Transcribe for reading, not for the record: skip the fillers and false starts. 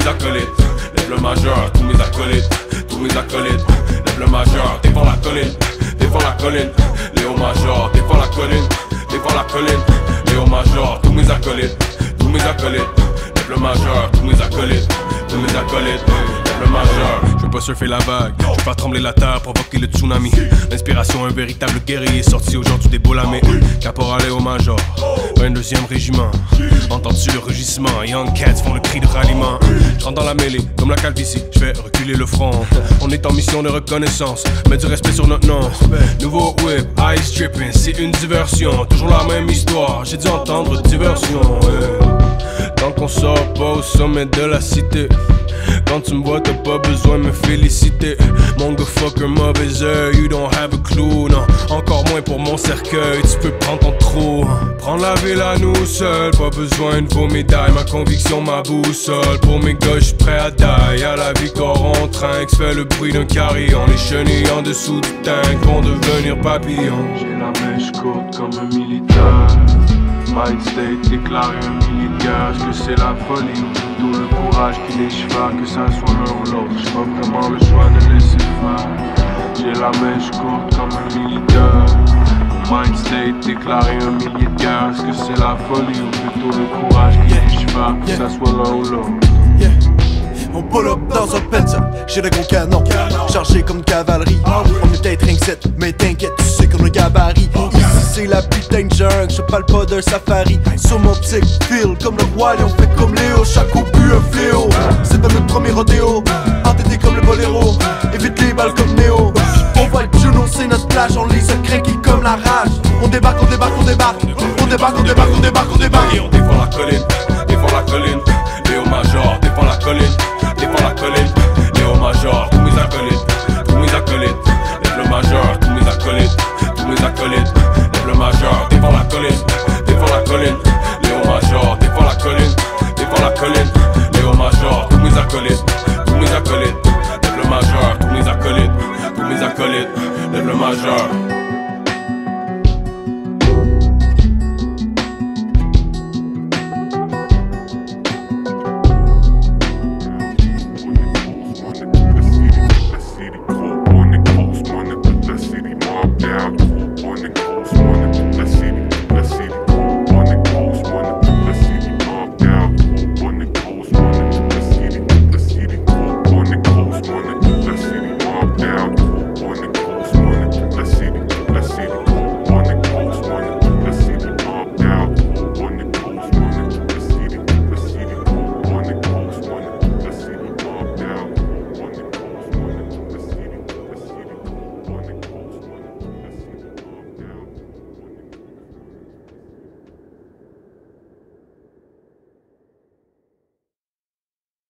mes acolytes. Lève le majeur, tous mes acolytes, tous mes acolytes. Lève le majeur, défends la colline, défends la colline. Léo Major, défends la colline, défends la colline. Léo Major, tous mes acolytes, tous mes acolytes. Lève le majeur, tous mes acolytes, tous mes acolytes. Lève le majeur. Je veux pas surfer la vague, je veux pas trembler la terre, provoquer le tsunami. L'inspiration, un véritable guerrier sorti aujourd'hui des Bolamés. Caporal Léo Major, 22e régiment. Entends-tu le rugissement? Young Cats font le cri de ralliement. Je rentre dans la mêlée, comme la calvitie, je vais reculer le front. On est en mission de reconnaissance, mets du respect sur notre nom. Nouveau whip, ice tripping, c'est une diversion. Toujours la même histoire, j'ai dû entendre diversion. Tant qu'on sort pas au sommet de la cité. Quand tu me vois, t'as pas besoin de me féliciter. Mon gars fucker, mauvais oeil, you don't have a clue, non. Encore moins pour mon cercueil, tu peux prendre ton trou. Prendre la ville à nous seuls, pas besoin de vos médailles. Ma conviction, ma boussole, pour mes gars, j'suis prêt à die. À la victoire, on trinque, fait le bruit d'un carillon. Les chenilles en dessous du tank vont devenir papillons. J'ai la mèche courte comme un militaire. Mind state déclaré un militaire. Est-ce que c'est la folie ou plutôt le courage qui les cheval? Que ça soit l'un ou l'autre, j'ai pas vraiment le choix de laisser faire. J'ai la mèche courte comme un militaire. Mind state déclaré un militaire. Est-ce que c'est la folie ou plutôt le courage qui les cheval? Que ça soit l'un ou l'autre. On pull up dans un Penza, j'ai le gros canon, chargé comme cavalerie. On est peut-être rien que 7, mais t'inquiète, tu sais qu'on a gabarit. Ici c'est la putain de jungle, je parle pas d'un safari. Sur mon petit fil, comme le roi lion, fait comme Léo, chaque coup pue un fléau. C'est pas notre premier rodéo, entêté comme le boléro, évite les balles comme Néo. On va être Juno, c'est notre plage, on les a craqués comme la rage. On débarque, on débarque, on débarque, on débarque, on débarque, on débarque, on débarque. Et on défend la colline, défend la colline.